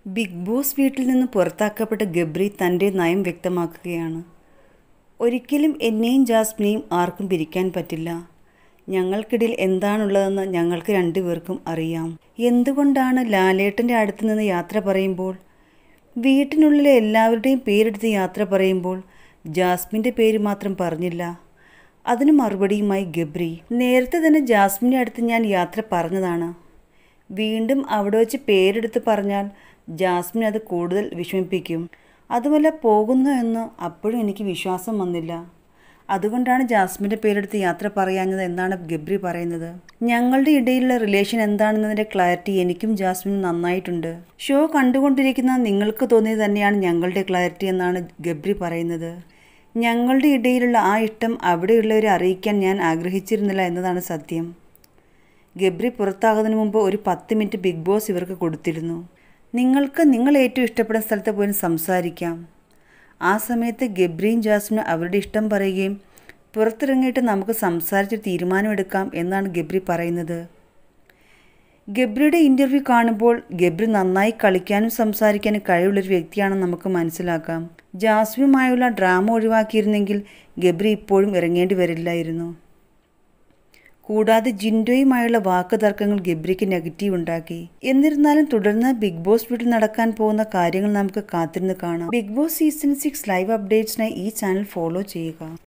Big boss വീട്ടിൽ നിന്ന് പുറത്താക്കപ്പെട്ട ഗബ്രി തൻ്റെ നയം വ്യക്തമാക്കുകയാണ്. ഒരിക്കലും എന്നെയും ജാസ്മിനെയും ആർക്കും പിരിക്കാൻ പറ്റില്ല. ഞങ്ങൾക്കിടയിൽ എന്താണുള്ളതെന്ന് ഞങ്ങൾക്ക് രണ്ടുപേർക്കും അറിയാം. എന്തുകൊണ്ടാണ് ലാലേട്ടൻ്റെ അടുത്ത് നിന്ന് യാത്ര പറയുമ്പോൾ, വീട്ടിനുള്ളിലെ എല്ലാവരുടെയും പേരെടുത്ത് യാത്ര പറയുമ്പോൾ ജാസ്മിൻ്റെ പേര് മാത്രം പറഞ്ഞില്ല? അതിന് മറുപടിയുമായി ഗബ്രി, നേരത്തെ തന്നെ ജാസ്മിൻ്റെ അടുത്ത് ഞാൻ യാത്ര പറഞ്ഞതാണ്. വീണ്ടും അവിടെ വെച്ച് പേരെടുത്ത് പറഞ്ഞാൽ ജാസ്മിൻ അത് കൂടുതൽ വിഷമിപ്പിക്കും. അതുമല്ല പോകുന്നു എന്ന് അപ്പോഴും എനിക്ക് വിശ്വാസം വന്നില്ല. അതുകൊണ്ടാണ് ജാസ്മിൻ്റെ പേരെടുത്ത് യാത്ര പറയാഞ്ഞത് എന്നാണ് ഗബ്രി പറയുന്നത്. ഞങ്ങളുടെ ഇടയിലുള്ള റിലേഷൻ എന്താണെന്നതിൻ്റെ ക്ലാരിറ്റി എനിക്കും ജാസ്മിനും നന്നായിട്ടുണ്ട്. ഷോ കണ്ടുകൊണ്ടിരിക്കുന്ന നിങ്ങൾക്ക് തോന്നിയത് തന്നെയാണ് ഞങ്ങളുടെ ക്ലാരിറ്റി എന്നാണ് ഗബ്രി പറയുന്നത്. ഞങ്ങളുടെ ഇടയിലുള്ള ആ ഇഷ്ടം അവിടെയുള്ളവരെ അറിയിക്കാൻ ഞാൻ ആഗ്രഹിച്ചിരുന്നില്ല എന്നതാണ് സത്യം. ഗബ്രി പുറത്താകുന്നതിന് മുമ്പ് ഒരു 10 മിനിറ്റ് ബിഗ് ബോസ് ഇവർക്ക് കൊടുത്തിരുന്നു. നിങ്ങൾക്ക് നിങ്ങൾ ഏറ്റവും ഇഷ്ടപ്പെടുന്ന സ്ഥലത്ത് പോയി സംസാരിക്കാം. ആ സമയത്ത് ഗബ്രിയും ജാസ്മിനും അവരുടെ ഇഷ്ടം പറയുകയും പുറത്തിറങ്ങിയിട്ട് നമുക്ക് സംസാരിച്ച് തീരുമാനമെടുക്കാം എന്നാണ് ഗബ്രി പറയുന്നത്. ഗബ്രിയുടെ ഇൻ്റർവ്യൂ കാണുമ്പോൾ ഗബ്രി നന്നായി കളിക്കാനും സംസാരിക്കാനും കഴിവുള്ളൊരു വ്യക്തിയാണെന്ന് നമുക്ക് മനസ്സിലാക്കാം. ജാസ്മിനുമായുള്ള ഡ്രാമ ഒഴിവാക്കിയിരുന്നെങ്കിൽ ഗബ്രി ഇപ്പോഴും ഇറങ്ങേണ്ടി വരില്ലായിരുന്നു. കൂടാതെ ജിൻഡോയുമായുള്ള വാക്ക് തർക്കങ്ങൾ ഗബ്രിക്ക് നെഗറ്റീവ് ഉണ്ടാക്കി. എന്നിരുന്നാലും തുടർന്ന് ബിഗ് ബോസ് വീട്ടിൽ നടക്കാൻ പോകുന്ന കാര്യങ്ങൾ നമുക്ക് കാത്തിരുന്ന് കാണാം. ബിഗ് ബോസ് സീസൺ 6 ലൈവ് അപ്ഡേറ്റ്സിനായി ഈ ചാനൽ ഫോളോ ചെയ്യുക.